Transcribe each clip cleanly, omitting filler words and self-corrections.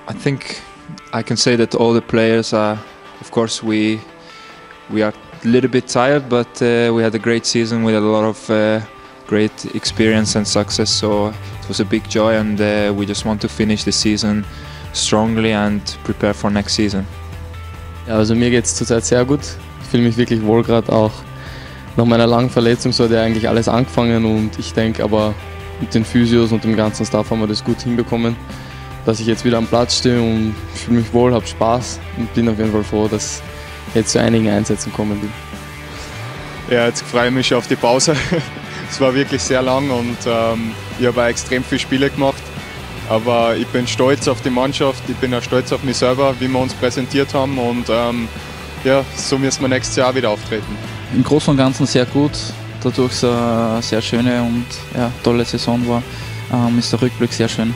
I think I can say that all the players are, of course, we are a little bit tired, but we had a great season with a lot of great experience and success. So it was a big joy, and we just want to finish the season strongly and prepare for next season. Ja, also mir geht es zurzeit sehr gut. Ich fühle mich wirklich wohl, gerade auch nach meiner langen Verletzung. So hat ja eigentlich alles angefangen, und ich denke aber mit den Physios und dem ganzen Staff haben wir das gut hinbekommen, dass ich jetzt wieder am Platz stehe und fühle mich wohl, habe Spaß und bin auf jeden Fall froh, dass ich jetzt zu einigen Einsätzen kommen bin. Ja, jetzt freue ich mich auf die Pause. Es war wirklich sehr lang und ich habe auch extrem viele Spiele gemacht. Aber ich bin stolz auf die Mannschaft, ich bin auch stolz auf mich selber, wie wir uns präsentiert haben, und ja, so müssen wir nächstes Jahr wieder auftreten. Im Großen und Ganzen sehr gut, dadurch es eine sehr schöne und ja, tolle Saison war, ist der Rückblick sehr schön.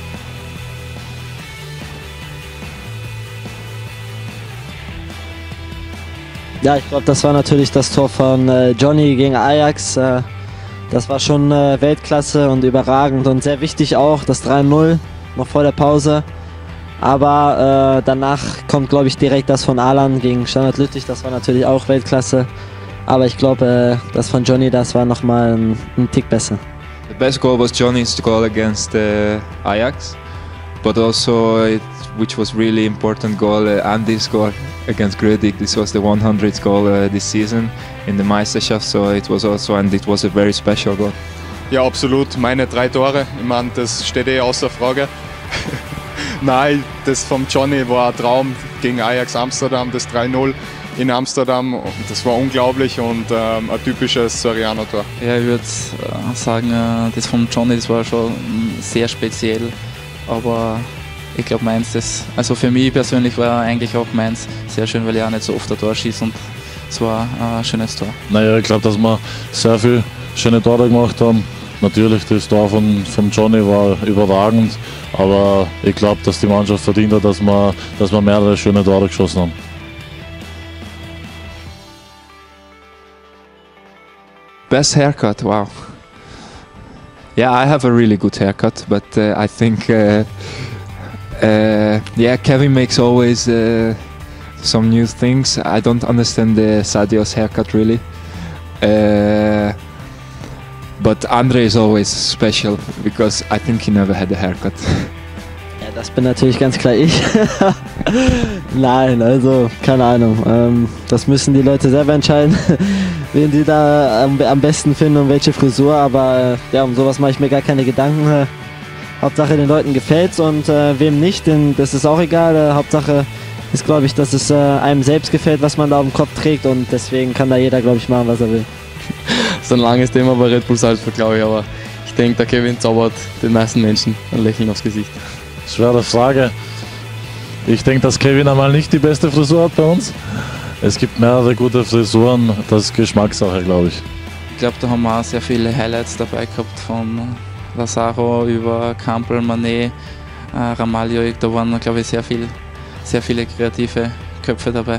Ja, ich glaube, das war natürlich das Tor von Johnny gegen Ajax. Das war schon Weltklasse und überragend und sehr wichtig auch, das 3-0 noch vor der Pause. Aber danach kommt, glaube ich, direkt das von Alan gegen Standard Lüttich. Das war natürlich auch Weltklasse. Aber ich glaube, das von Johnny, das war nochmal ein Tick besser. The best goal was Johnny's goal against Ajax, but also which was really important goal, Andy's goal against Grödig. This was the 100th goal this season in the Meisterschaft, so it was also, and it was a very special goal. Ja, absolut. Meine 3 Tore, ich meine, das steht außer Frage. Nein, das vom Johnny war ein Traum gegen Ajax Amsterdam, das 3-0 in Amsterdam. Das war unglaublich und ein typisches Soriano-Tor. Ja, ich würde sagen, das von Johnny, das war schon sehr speziell, aber ich glaube meins, also für mich persönlich war eigentlich auch meins sehr schön, weil ich auch nicht so oft ein Tor schieße, und es war ein schönes Tor. Naja, ich glaube, dass wir sehr viele schöne Tore gemacht haben. Natürlich, das Tor von Johnny war überragend, aber ich glaube, dass die Mannschaft verdient hat, dass wir mehrere schöne Tore geschossen haben. Best haircut, wow. Yeah, I have a really good haircut, but I think yeah, Kevin makes always some new things. I don't understand Sadio's haircut really. But Andre is always special because I think he never had a haircut. Ja, das bin natürlich ganz klar ich. Nein, also keine Ahnung. Das müssen die Leute selber entscheiden, wen die da am besten finden und welche Frisur. Aber ja, um sowas mache ich mir gar keine Gedanken. Hauptsache den Leuten gefällt's, und wem nicht, denn das ist auch egal. Hauptsache ist, glaube ich, dass es einem selbst gefällt, was man da auf dem Kopf trägt, und deswegen kann da jeder, glaube ich, machen, was er will. Das ist ein langes Thema bei Red Bull Salzburg, glaube ich, aber ich denke, der Kevin zaubert den meisten Menschen ein Lächeln aufs Gesicht. Schwere Frage. Ich denke, dass Kevin einmal nicht die beste Frisur hat bei uns. Es gibt mehrere gute Frisuren, das ist Geschmackssache, glaube ich. Ich glaube, da haben wir auch sehr viele Highlights dabei gehabt, von Lazaro über Campbell, Mané, Ramalho. Da waren, glaube ich, sehr viele kreative Köpfe dabei.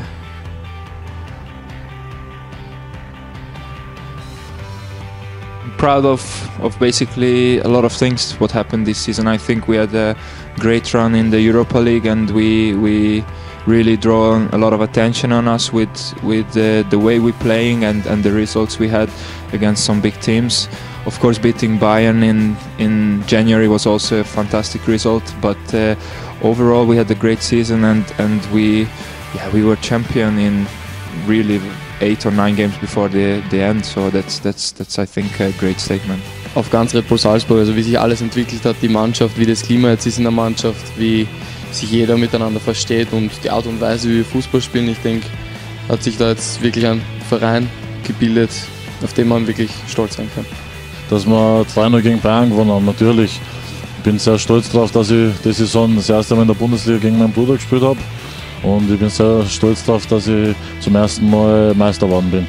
Proud of basically a lot of things what happened this season. I think we had a great run in the Europa League, and we really draw a lot of attention on us with the way we're playing and the results we had against some big teams. Of course, beating Bayern in January was also a fantastic result, but overall we had a great season, and we were champion in really 8 or 9 games before the end, so that's I think a great statement. Auf ganz Red Bull Salzburg, also wie sich alles entwickelt hat, die Mannschaft, wie das Klima jetzt ist in der Mannschaft, wie sich jeder miteinander versteht und die Art und Weise, wie wir Fußball spielen, ich denke, hat sich da jetzt wirklich ein Verein gebildet, auf den man wirklich stolz sein kann. Dass wir 2-0 gegen Bayern gewonnen haben, natürlich. Ich bin sehr stolz darauf, dass ich die Saison das erste Mal in der Bundesliga gegen meinen Bruder gespielt habe. Und ich bin sehr stolz darauf, dass ich zum ersten Mal Meister geworden bin.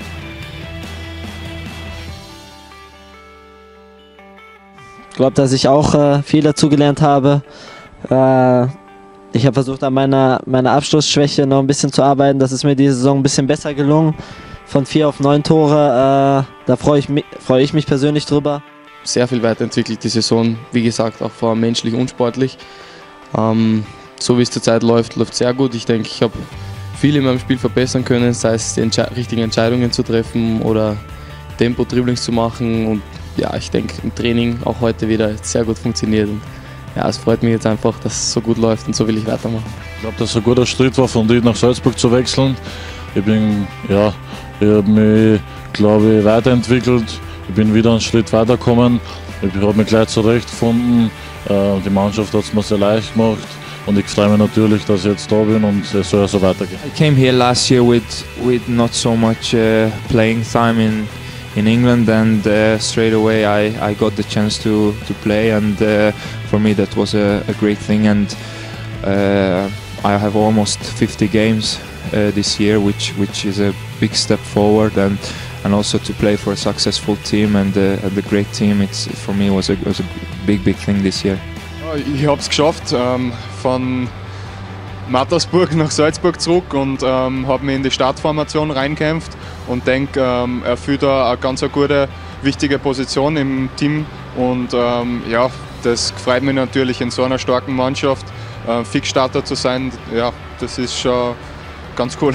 Ich glaube, dass ich auch viel dazugelernt habe. Ich habe versucht, an meiner Abschlussschwäche noch ein bisschen zu arbeiten. Das ist mir diese Saison ein bisschen besser gelungen. Von 4 auf 9 Tore, da freue ich mich persönlich drüber. Sehr viel weiterentwickelt die Saison, wie gesagt, auch vor allem menschlich und sportlich. So wie es zurzeit läuft, läuft sehr gut. Ich denke, ich habe viel in meinem Spiel verbessern können, sei es die richtigen Entscheidungen zu treffen oder Tempo-Dribblings zu machen. Und ja, ich denke, im Training auch heute wieder sehr gut funktioniert. Und ja, es freut mich jetzt einfach, dass es so gut läuft und so will ich weitermachen. Ich glaube, dass es ein guter Schritt war, von dir nach Salzburg zu wechseln. Ich habe mich, glaube ich, weiterentwickelt. Ich bin wieder einen Schritt weitergekommen. Ich habe mich gleich zurechtgefunden. Die Mannschaft hat es mir sehr leicht gemacht. Und ich freue mich natürlich, dass ich jetzt da bin und es soll so weitergehen. I came here last year with not so much playing time in England, and straight away I got the chance to play, and for me that was a great thing. And I have almost 50 games this year, which is a big step forward, and also to play for a successful team and a great team. For me was a big thing this year. Ich habe es geschafft, von Mattersburg nach Salzburg zurück und habe mich in die Startformation reinkämpft und denke, er führt da eine ganz gute, wichtige Position im Team. Und ja, das freut mich natürlich, in so einer starken Mannschaft Fixstarter zu sein. Ja, das ist schon ganz cool.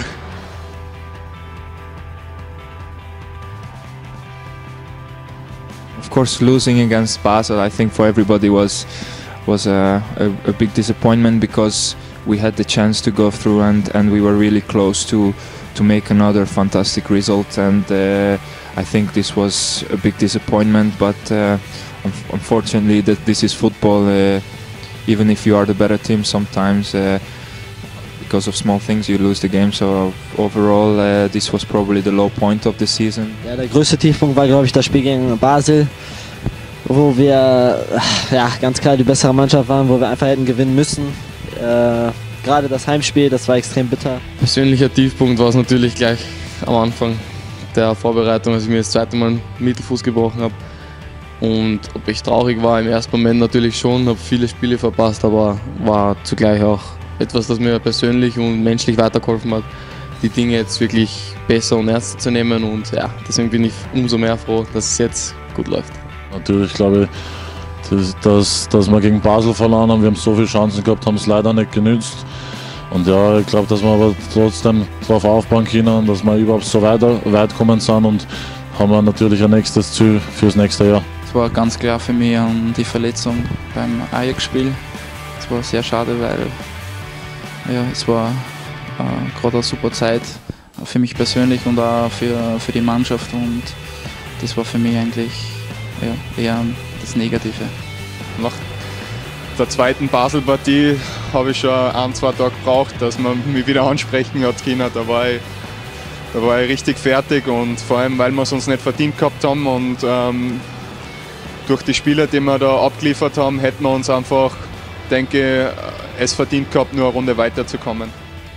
Of course, losing against Basel, I think for everybody was a big disappointment, because we had the chance to go through and we were really close to make another fantastic result, and I think this was a big disappointment, but unfortunately this is football. Even if you are the better team, sometimes because of small things you lose the game. So overall this was probably the low point of the season. Ja, der größte Tiefpunkt war, glaube ich, das Spiel gegen Basel, wo wir ganz klar die bessere Mannschaft waren, wo wir einfach hätten gewinnen müssen. Gerade das Heimspiel, das war extrem bitter. Persönlicher Tiefpunkt war es natürlich gleich am Anfang der Vorbereitung, als ich mir das zweite Mal den Mittelfuß gebrochen habe. Und ob ich traurig war, im ersten Moment natürlich schon, habe viele Spiele verpasst, aber war zugleich auch etwas, das mir persönlich und menschlich weitergeholfen hat, die Dinge jetzt wirklich besser und ernster zu nehmen. Und ja, deswegen bin ich umso mehr froh, dass es jetzt gut läuft. Natürlich glaube ich, dass wir gegen Basel verloren haben. Wir haben so viele Chancen gehabt, haben es leider nicht genützt. Und ja, ich glaube, dass wir aber trotzdem darauf aufbauen können, dass wir überhaupt so weit kommen sind, und haben wir natürlich ein nächstes Ziel fürs nächste Jahr. Es war ganz klar für mich die Verletzung beim Ajax-Spiel. Es war sehr schade, weil ja, es war gerade eine super Zeit für mich persönlich und auch für die Mannschaft, und das war für mich eigentlich eher das Negative. Nach der zweiten Basel-Partie habe ich schon 1-2 Tage gebraucht, dass man mich wieder ansprechen hat können. Da war ich richtig fertig, und vor allem, weil wir es uns nicht verdient gehabt haben, und durch die Spieler, die wir da abgeliefert haben, hätten wir uns einfach, denke ich, es verdient gehabt, nur eine Runde weiterzukommen.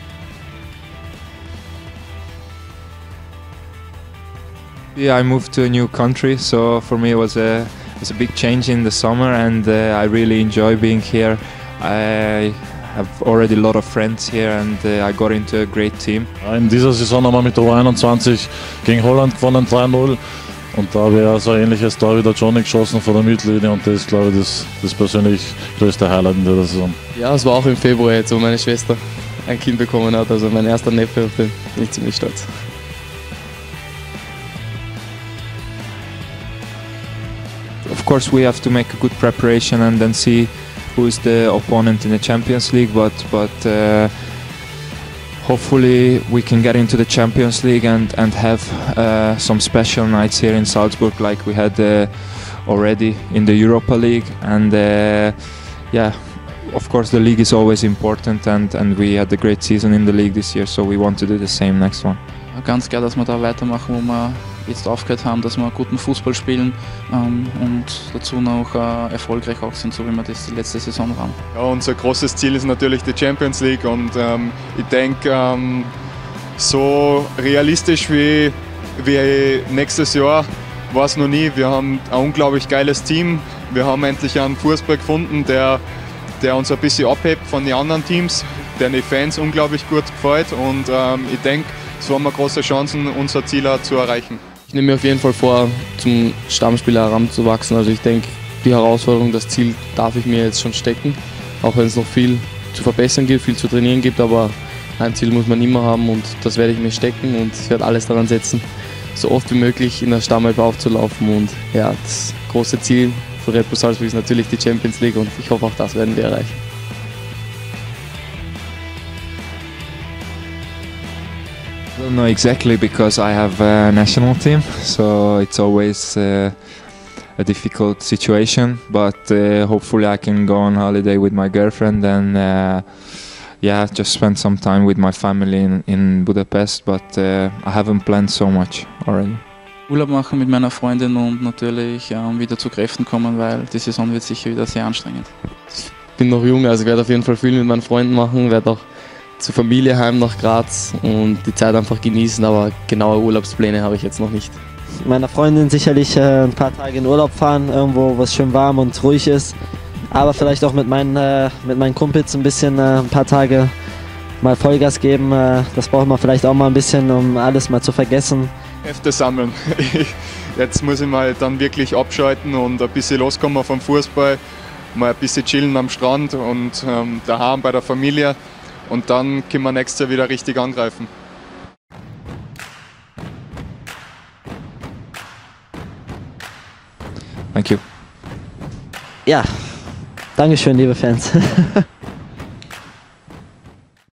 Yeah, I moved to a new country, so for me it was a big change in the summer, and I really enjoy being here. I have already a lot of friends here, and I got into a great team. In dieser Saison haben wir mit der U21 gegen Holland gewonnen, 3-0. Und da habe ich so ein ähnliches Tor wie der Johnny geschossen von der Mittellinie, und das ist, glaube ich, das persönlich größte Highlight in der Saison. Ja, es war auch im Februar jetzt, wo meine Schwester ein Kind bekommen hat, also mein erster Neffe, auf den bin ich ziemlich stolz. Of course, we have to make a good preparation and then see who is the opponent in the Champions League. But hopefully we can get into the Champions League and have some special nights here in Salzburg, like we had already in the Europa League. And yeah, of course the league is always important, and we had a great season in the league this year, so we want to do the same next one. Ganz klar, dass wir da weitermachen, wo wir jetzt aufgehört haben, dass wir guten Fußball spielen und dazu noch erfolgreich auch sind, so wie wir das die letzte Saison waren. Ja, unser großes Ziel ist natürlich die Champions League, und ich denke, so realistisch wie nächstes Jahr war es noch nie. Wir haben ein unglaublich geiles Team. Wir haben endlich einen Fußball gefunden, der uns ein bisschen abhebt von den anderen Teams, der den Fans unglaublich gut gefällt, und ich denke, so haben wir große Chancen, unser Ziel auch zu erreichen. Ich nehme mir auf jeden Fall vor, zum Stammspieler heranzuwachsen. Also ich denke, die Herausforderung, das Ziel darf ich mir jetzt schon stecken. auch wenn es noch viel zu verbessern gibt, viel zu trainieren gibt, aber ein Ziel muss man immer haben und das werde ich mir stecken und ich werde alles daran setzen, so oft wie möglich in der Stammelf aufzulaufen und ja, das große Ziel für Red Bull Salzburg ist natürlich die Champions League und ich hoffe auch das werden wir erreichen. I don't know exactly because I have a national team, so it's always a difficult situation. But hopefully I can go on holiday with my girlfriend and yeah, just spend some time with my family in Budapest. But I haven't planned so much already. Urlaub machen mit meiner Freundin und natürlich wieder zu Kräften kommen, weil die Saison wird sicher wieder sehr anstrengend. Ich bin noch jung, also ich werde auf jeden Fall viel mit meinen Freunden machen, werde auch zur Familie heim nach Graz und die Zeit einfach genießen, aber genaue Urlaubspläne habe ich jetzt noch nicht. Mit meiner Freundin sicherlich ein paar Tage in Urlaub fahren, irgendwo, wo es schön warm und ruhig ist. Aber vielleicht auch mit meinen Kumpels ein bisschen ein paar Tage mal Vollgas geben. Das braucht man vielleicht auch mal ein bisschen, um alles mal zu vergessen. Hefte sammeln. Jetzt muss ich mal dann wirklich abschalten und ein bisschen loskommen vom Fußball, mal ein bisschen chillen am Strand und daheim bei der Familie. Und dann können wir nächstes Jahr wieder richtig angreifen. Thank you. Ja, Dankeschön, liebe Fans.